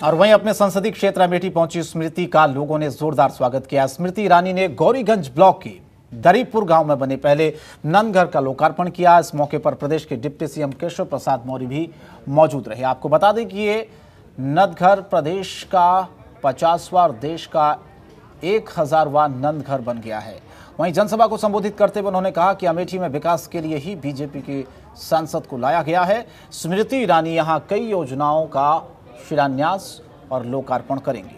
और वहीं अपने संसदीय क्षेत्र अमेठी पहुंची स्मृति का लोगों ने जोरदार स्वागत किया। स्मृति ईरानी ने गौरीगंज ब्लॉक के दरीपुर गांव में बने पहले नंदघर का लोकार्पण किया। इस मौके पर प्रदेश के डिप्टी सीएम केशव प्रसाद मौर्य भी मौजूद रहे। आपको बता दें कि ये नंदघर प्रदेश का 50वां और देश का 1000वां नंदघर बन गया है। वहीं जनसभा को संबोधित करते हुए उन्होंने कहा कि अमेठी में विकास के लिए ही बीजेपी के सांसद को लाया गया है। स्मृति ईरानी यहां कई योजनाओं का शिलान्यास और लोकार्पण करेंगी।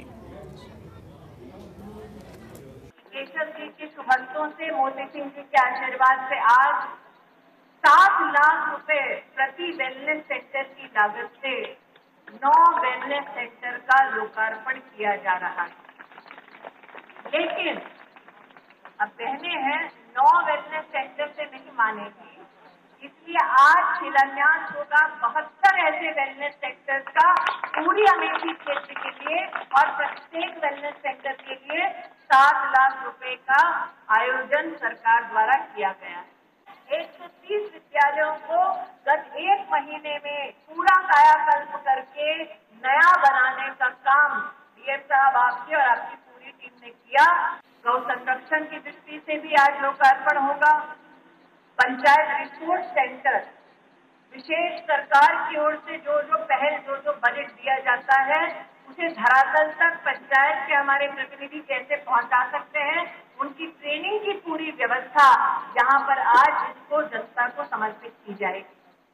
केशव जी के सुहर्तों से, मोदी सिंह जी के आशीर्वाद से आज 7 लाख रुपए प्रति वेलनेस सेंटर की लागत से 9 वेलनेस सेंटर का लोकार्पण किया जा रहा है। लेकिन अब बहने हैं 9 वेलनेस सेंटर से नहीं मानेगी, इसलिए आज शिलान्यास होगा 72 ऐसे वेलनेस सेंटर का पूरी अमेठी क्षेत्र के लिए, और प्रत्येक वेलनेस सेंटर के लिए 7 लाख रुपए का आयोजन सरकार द्वारा किया गया है। 130 विद्यालयों को गत 1 महीने में पूरा कायाकल्प करके नया बनाने का काम डीएम साहब आपके और आपकी पूरी टीम ने किया। गौ संरक्षण की दृष्टि से भी आज लोकार्पण होगा। पंचायत रिसोर्स सेंटर, विशेष सरकार की ओर से जो पहल, जो बजट दिया जाता है, उसे धरातल तक पंचायत के हमारे प्रतिनिधि कैसे पहुंचा सकते हैं, उनकी ट्रेनिंग की पूरी व्यवस्था यहाँ पर आज इसको जनता को समर्पित की जाएगी।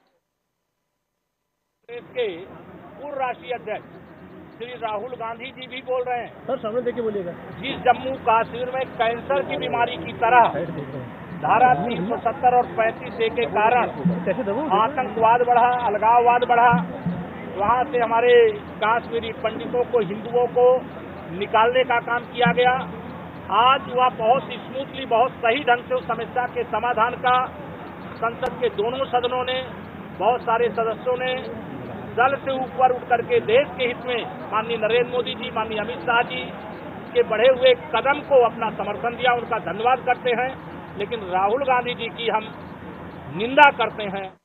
देश के पूर्व राष्ट्रीय अध्यक्ष श्री राहुल गांधी जी भी बोल रहे हैं। सर सामने देखिए बोलिएगा। जिस जम्मू कश्मीर में कैंसर की बीमारी की तरह धारा 370 और 35A के कारण आतंकवाद बढ़ा, अलगाववाद बढ़ा, वहां से हमारे कश्मीरी पंडितों को, हिंदुओं को निकालने का काम किया गया। आज वह बहुत स्मूथली, बहुत सही ढंग से उस समस्या के समाधान का संसद के दोनों सदनों ने, बहुत सारे सदस्यों ने दल से ऊपर उठ करके देश के हित में माननीय नरेंद्र मोदी जी, माननीय अमित शाह जी के बढ़े हुए कदम को अपना समर्थन दिया। उनका धन्यवाद करते हैं, लेकिन राहुल गांधी जी की हम निंदा करते हैं।